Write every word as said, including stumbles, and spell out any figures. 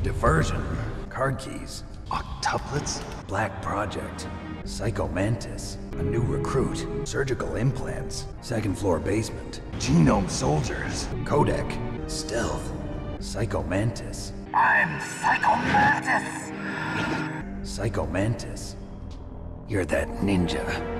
Diversion. Card keys. Octuplets. Black Project. Psycho Mantis. A new recruit. Surgical implants. Second floor basement. Genome soldiers. Codec. Stealth. Psycho Mantis. I'm Psycho Mantis! Psycho Mantis. You're that ninja.